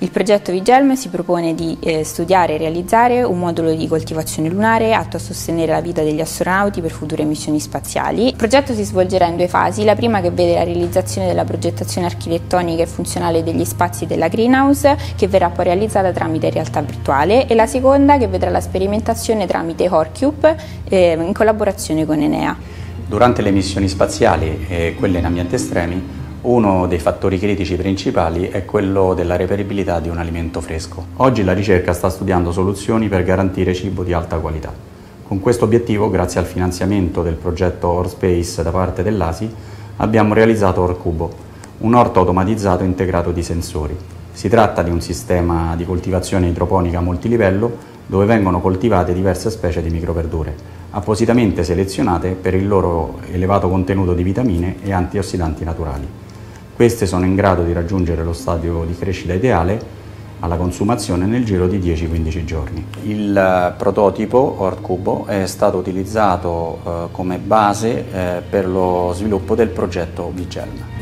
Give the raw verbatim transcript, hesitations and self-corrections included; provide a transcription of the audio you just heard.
Il progetto Vigelm si propone di eh, studiare e realizzare un modulo di coltivazione lunare atto a sostenere la vita degli astronauti per future missioni spaziali. Il progetto si svolgerà in due fasi, la prima che vede la realizzazione della progettazione architettonica e funzionale degli spazi della greenhouse, che verrà poi realizzata tramite realtà virtuale, e la seconda che vedrà la sperimentazione tramite HorCube eh, in collaborazione con Enea. Durante le missioni spaziali e quelle in ambienti estremi, uno dei fattori critici principali è quello della reperibilità di un alimento fresco. Oggi la ricerca sta studiando soluzioni per garantire cibo di alta qualità. Con questo obiettivo, grazie al finanziamento del progetto HorSpace da parte dell'A S I, abbiamo realizzato HorCubo, un orto automatizzato integrato di sensori. Si tratta di un sistema di coltivazione idroponica multilivello dove vengono coltivate diverse specie di microverdure, appositamente selezionate per il loro elevato contenuto di vitamine e antiossidanti naturali. Queste sono in grado di raggiungere lo stadio di crescita ideale alla consumazione nel giro di dieci quindici giorni. Il prototipo HorCubo è stato utilizzato eh, come base eh, per lo sviluppo del progetto Vigelm.